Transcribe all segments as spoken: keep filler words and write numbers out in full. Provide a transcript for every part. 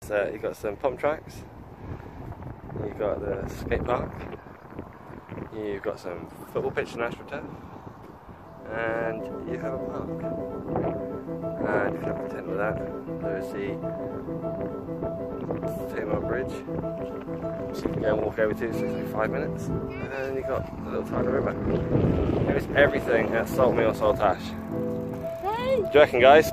So you've got some pump tracks, you've got the skate park, you've got some football pitch and astroturf, and you have a park. And if you're not content with that, there is the Saltmill Bridge, so you can go and walk over to, so it's like five minutes, and you've got a little tiny river. There is everything at Saltmill Saltash. Hey. What do you reckon, guys?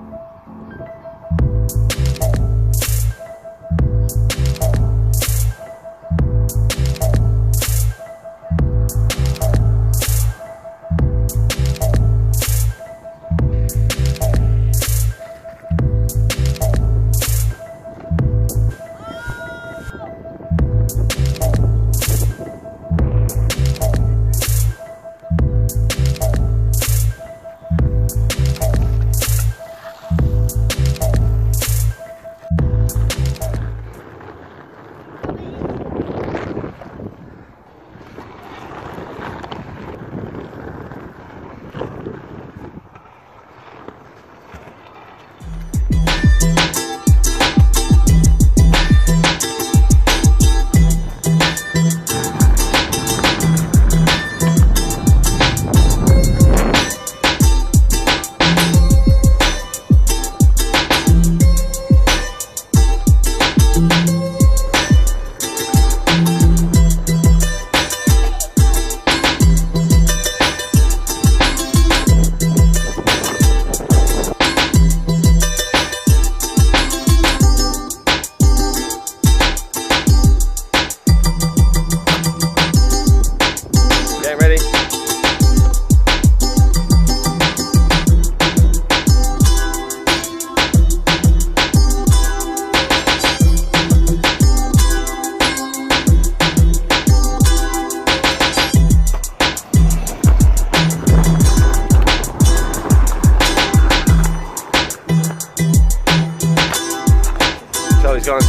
He's gone.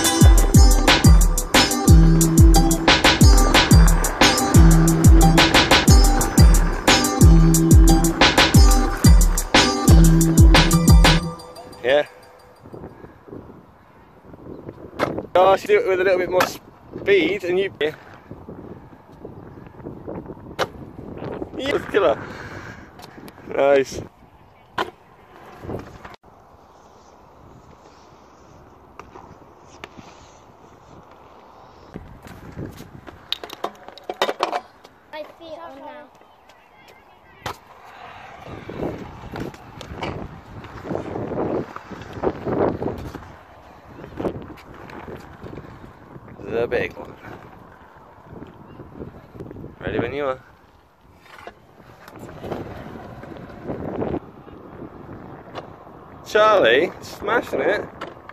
Yeah. Gosh, you do it with a little bit more speed and you... Yeah. Yeah, killer. Nice. My feet on now. The big one. Ready when you are. Charlie, smashing it.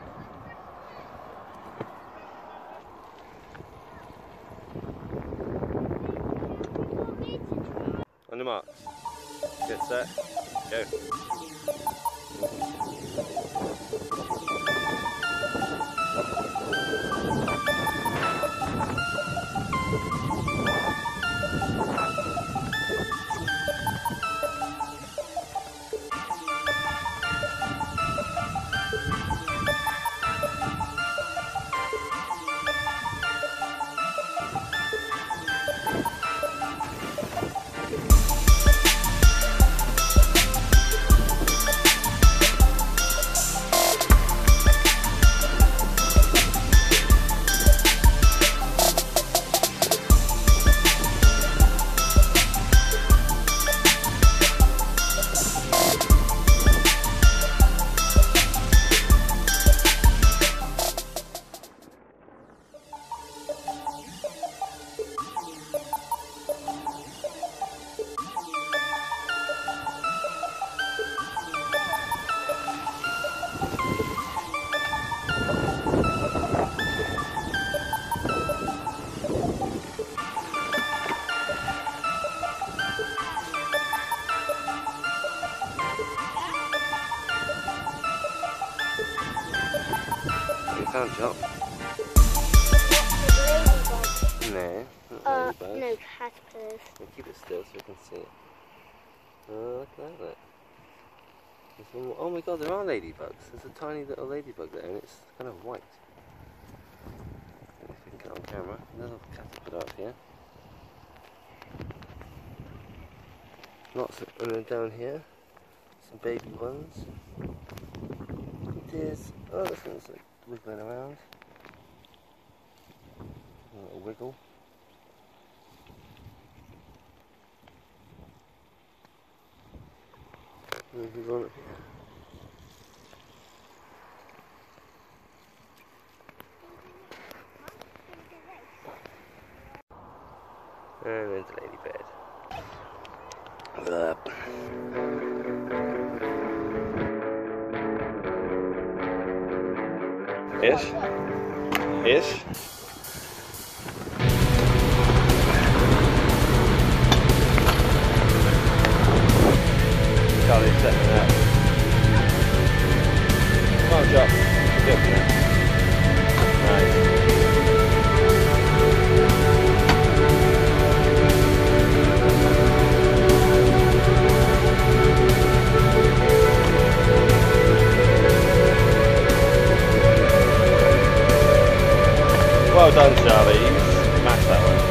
On the marks. Get set. Go. Can't jump. No, not Uh, ladybugs. no caterpillars. We'll keep it still so we can see it. Oh, look at that. There's one, oh my god, there are ladybugs. There's a tiny little ladybug there and it's kind of white. If you can get on camera. Another caterpillar up here. Lots of them down here. Some baby ones. There's, oh, this one's like wiggling around. A little wiggle. Who's on it here? And there's the lady bed. Up. Ish. Ish. Charlie's setting it up. Come on, drop. Good for that. Nice. Well done, Charlie. You smashed that one.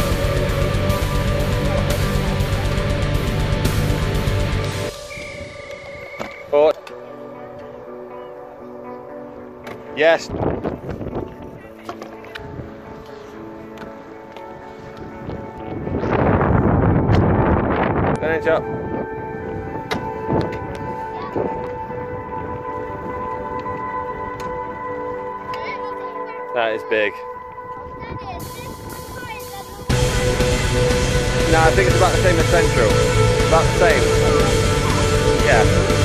Forward. Yes. Finish up. That is big. No, I think it's about the same as Central. About the same. Yeah.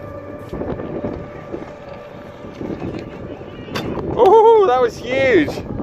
Oh, that was huge!